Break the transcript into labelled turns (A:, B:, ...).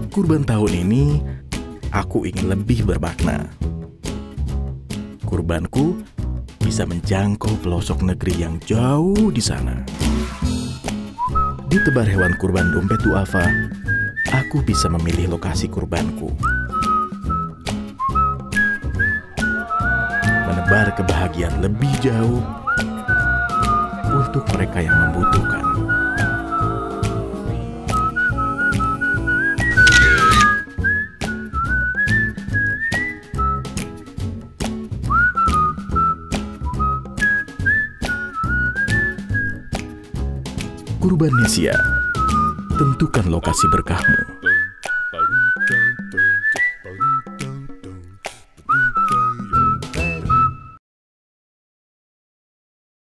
A: Kurban tahun ini, aku ingin lebih bermakna. Kurbanku bisa menjangkau pelosok negeri yang jauh di sana. Di tebar hewan kurban dompet duafa, aku bisa memilih lokasi kurbanku. Menebar kebahagiaan lebih jauh untuk mereka yang membutuhkan. Kurban Nesia, tentukan lokasi berkahmu.